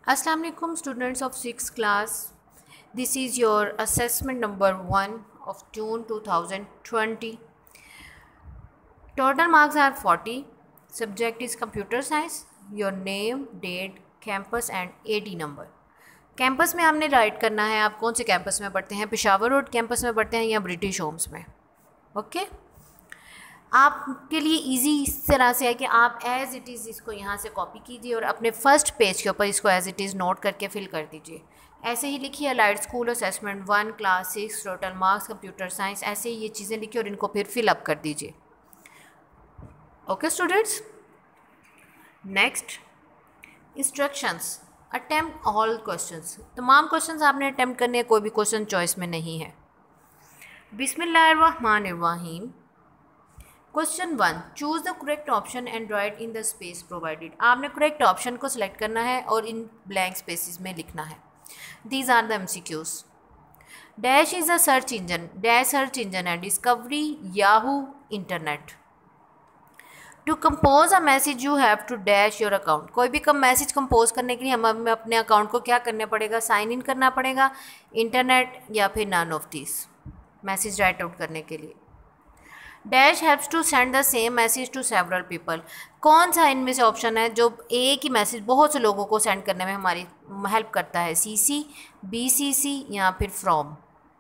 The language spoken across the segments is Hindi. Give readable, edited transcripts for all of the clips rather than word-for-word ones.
Assalamu alaikum students of 6th class. This is your assessment number 1 of June 2020. Total marks are 40. Subject is computer science. Your name, date, campus and AD number. Campus में हमने राइट करना है आप कौन से कैंपस में पढ़ते हैं, पेशावर रोड कैंपस में पढ़ते हैं या ब्रिटिश होम्स में। ओके आपके लिए इजी इस तरह से है कि आप एज़ इट इज़ इसको यहाँ से कॉपी कीजिए और अपने फर्स्ट पेज के ऊपर इसको एज़ इट इज़ नोट करके फिल कर दीजिए। ऐसे ही लिखिए allied school assessment 1 class 6 total marks computer science, ऐसे ही ये चीज़ें लिखिए और इनको फिर फिलअप कर दीजिए। Okay students, next instructions. Attempt all questions, तमाम क्वेश्चंस आपने अटेम्प्ट करने हैं, कोई भी क्वेश्चन चॉइस में नहीं है। बिस्मिल्लाहिर्रहमानिर्रहीम। Question 1, choose the correct option and write in the space provided. आपने करेक्ट ऑप्शन को सिलेक्ट करना है और इन ब्लैंक स्पेसिस में लिखना है। These are the MCQs। Dash is a search engine, dash search engine है discovery, Yahoo, internet. To compose a message you have to dash your account. कोई भी मैसेज कंपोज करने के लिए हमें अपने अकाउंट को क्या करना पड़ेगा, साइन इन करना पड़ेगा, इंटरनेट या फिर none of this message write out करने के लिए। Dash helps to send the same message to several people. कौन सा इनमें से ऑप्शन है जो एक ही मैसेज बहुत से लोगों को सेंड करने में हमारी हेल्प करता है, CC, BCC या फिर from.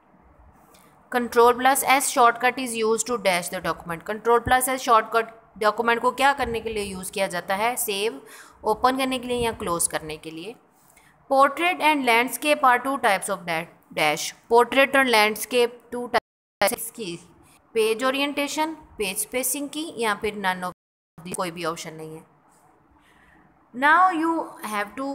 Ctrl+S shortcut is use to dash the document. Ctrl+S shortcut document को क्या करने के लिए यूज़ किया जाता है, सेव, ओपन करने के लिए या क्लोज करने के लिए। Portrait and landscape are 2 types of dash. Portrait और लैंडस्केप 2 टाइप्स की, पेज ओरिएंटेशन, पेज स्पेसिंग की या फिर नन ऑफ दिस, कोई भी ऑप्शन नहीं है। Now you have to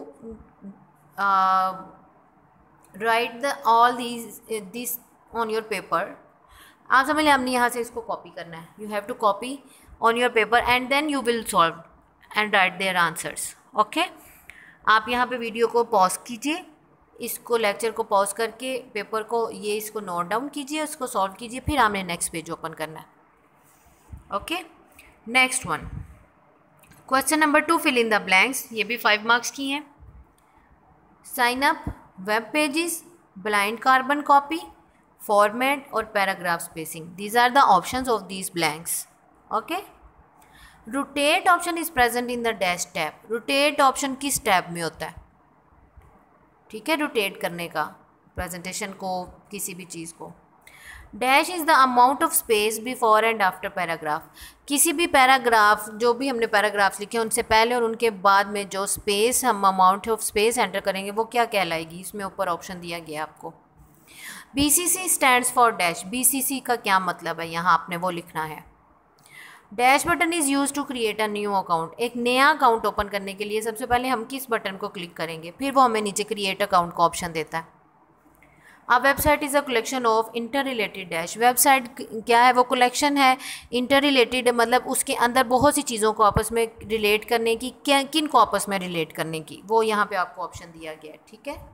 write the all this on your paper. आप समझ लें हमने यहाँ से इसको कॉपी करना है। You have to copy on your paper and then you will solve and write their answers. Okay, आप यहाँ पे वीडियो को पॉज कीजिए, इसको लेक्चर को पॉज करके पेपर को ये इसको नोट डाउन कीजिए, उसको सॉल्व कीजिए, फिर आपने नेक्स्ट पेज ओपन करना है। Okay, next one, question number 2, fill in the blanks. ये भी 5 मार्क्स की हैं। Sign up, web pages, blind carbon copy, format और paragraph spacing. These are the options of these blanks. Okay, rotate option is present in the dash tab. Rotate option किस टैब में होता है, ठीक है, रोटेट करने का प्रेजेंटेशन को, किसी भी चीज़ को। Dash is the amount of space before and after paragraph. किसी भी पैराग्राफ, जो भी हमने पैराग्राफ्स लिखे उनसे पहले और उनके बाद में जो स्पेस हम अमाउंट ऑफ स्पेस एंटर करेंगे वो क्या कहलाएगी, इसमें ऊपर ऑप्शन दिया गया आपको। BCC stands for dash. BCC का क्या मतलब है, यहाँ आपने वो लिखना है। Dash button is use to create a new account. एक नया अकाउंट ओपन करने के लिए सबसे पहले हम किस बटन को क्लिक करेंगे, फिर वो हमें नीचे क्रिएट अकाउंट का ऑप्शन देता है। A website is a collection of interrelated dash. Website क्या है, वो कलेक्शन है इंटर रिलेटेड, मतलब उसके अंदर बहुत सी चीज़ों को आपस में रिलेट करने की, क्या किन को आपस में रिलेट करने की, वो यहाँ पे आपको ऑप्शन दिया गया है। ठीक है,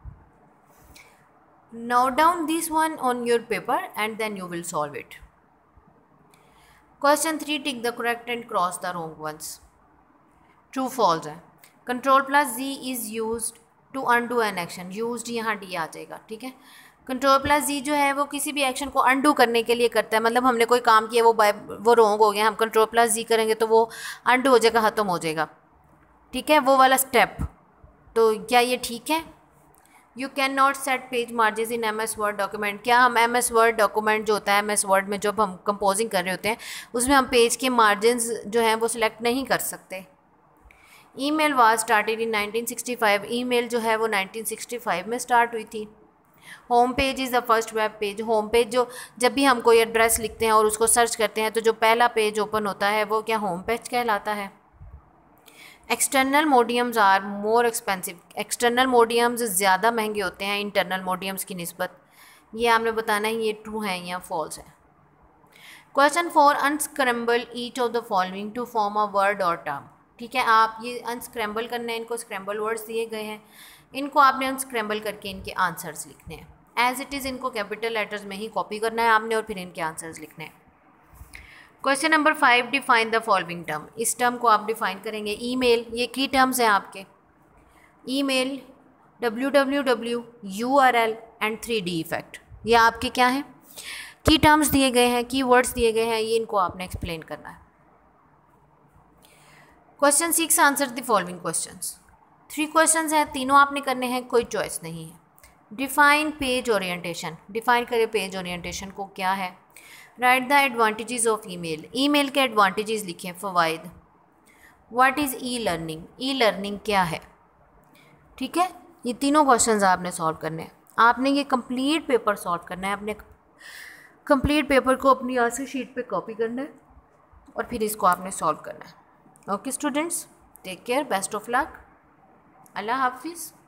note down this one on your paper and then you will solve it. Question 3, tick the correct and cross the wrong ones. True false है। Ctrl+Z is used to undo an action. Used यहाँ डी आ जाएगा, ठीक है। Ctrl+Z जो है वो किसी भी एक्शन को अनडू करने के लिए करता है, मतलब हमने कोई काम किया वो रॉन्ग हो गया, हम Ctrl+Z करेंगे तो वो अनडू हो जाएगा, ख़त्म हो जाएगा, ठीक है, वो वाला स्टेप। तो क्या ये ठीक है। You can not set page margin in MS Word document. क्या हम MS वर्ड डॉक्यूमेंट जो होता है, MS वर्ड में जब हम कंपोजिंग कर रहे होते हैं उसमें हम पेज के मार्जिन जो हैं वो सिलेक्ट नहीं कर सकते। Email was started in 1965। Email जो है वो 1965 में स्टार्ट हुई थी। Home page is the first web page. Home page जो, जब भी हम कोई एड्रेस लिखते हैं और उसको सर्च करते हैं तो जो पहला पेज ओपन होता है वो क्या होम पेज कहलाता है। External mediums are more expensive. External mediums ज़्यादा महंगे होते हैं इंटरनल मोडियम्स की निस्बत। ये आपने बताना है ये ट्रू है या फॉल्स है। Question 4, unscramble each of the following to form a word और टर्म। ठीक है, आप ये अनस्क्रैम्बल करना है, इनको स्क्रैम्बल वर्ड्स दिए गए हैं, इनको आपने अनस्क्रैम्बल करके इनके आंसर्स लिखने हैं। एज इट इज़ इनको कैपिटल लेटर्स में ही कॉपी करना है आपने और फिर इनके आंसर्स लिखने हैं। Question number 5, define the following term. इस टर्म को आप डिफाइन करेंगे। ईमेल, ये की टर्म्स हैं आपके। Email, www, URL and 3D effect. ये आपके क्या हैं, की टर्म्स दिए गए हैं, की वर्ड्स दिए गए हैं, ये इनको आपने एक्सप्लेन करना है। Question 6, answer the following questions. 3 questions हैं, तीनों आपने करने हैं, कोई चॉइस नहीं है। डिफाइन पेज ओरिएंटेशन, डिफाइन करें पेज ओरिएंटेशन को, क्या है। Write the advantages of email, email के एडवांटेजेस लिखें, फ़वाइद। What is e learning, e learning क्या है। ठीक है, ये तीनों क्वेश्चंस आपने सॉल्व करने हैं। आपने ये कंप्लीट पेपर सॉल्व करना है, अपने कंप्लीट पेपर को अपनी आंसर शीट पे कॉपी करना है और फिर इसको आपने सॉल्व करना है। Okay students, take care, best of luck, अल्लाह हाफिज़।